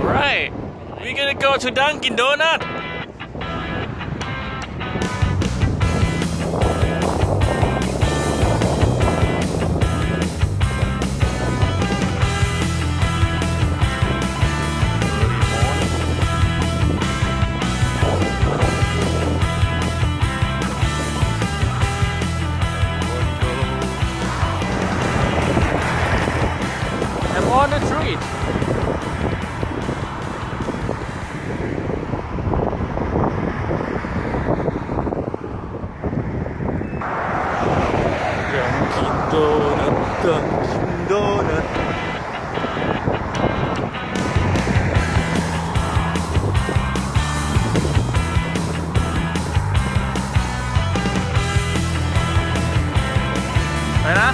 Right, we're gonna go to Dunkin' Donut. I'm on the street. Dunkin' Donut.ไปนะ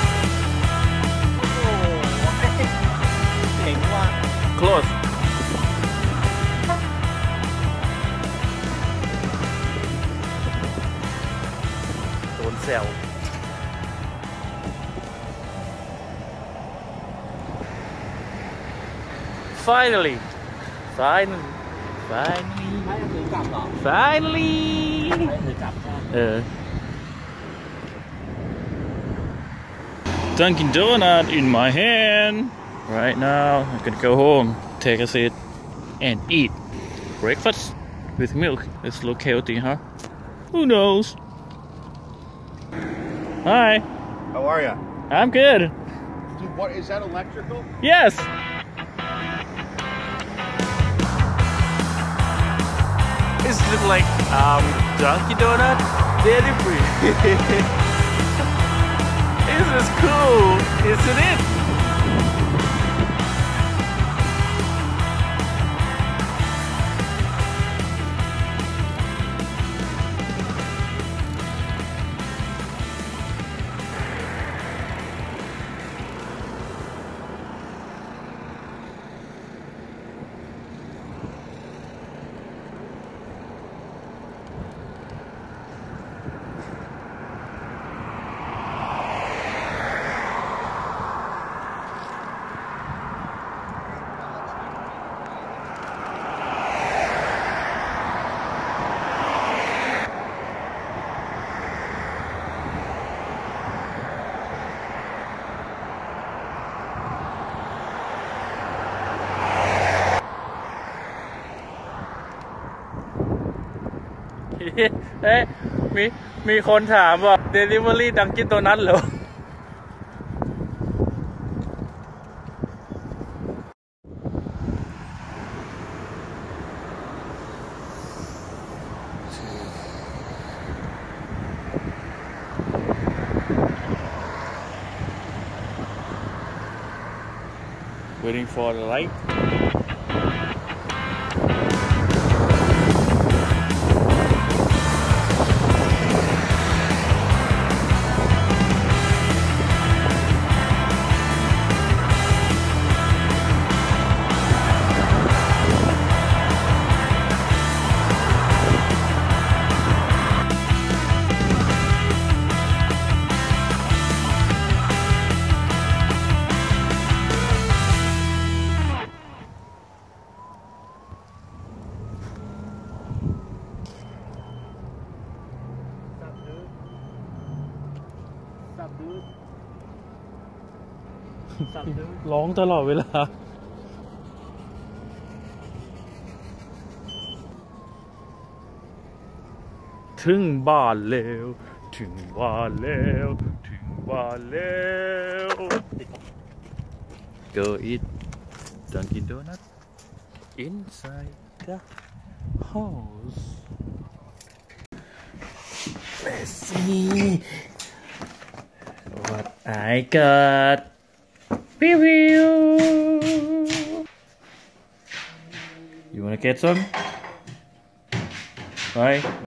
เจ๋งว่ะ Close. Don't sell. Finally. ให้ถือกลับเหรอ Finally. ให้ถือกลับใช่ไหม Dunkin' Donut in my hand. Right now, I'm gonna go home, take a seat, and eat breakfast with milk. It's look healthy, huh? Who knows? Hi, How are you? I'm good. Dude, what is that electrical? Yes. This looks like Dunkin' Donut dairy free. This is cool, isn't it?เฮ้ยมีคนถามว่า Delivery Dunkin' Donut เหรอ Waiting for the light.ร้องตลอดเวลาถึงบ้านแล้วถึงบ้านแล้วถึงบ้านแล้ว Go eat Dunkin' Donut inside the house. Let's see what I got. Review. You wanna get some? Right?